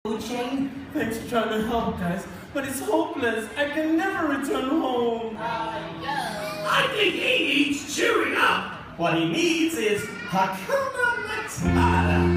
Chain? Thanks for trying to help, guys, but it's hopeless. I can never return home. I think he needs cheering up. What he needs is Hakuna Matata.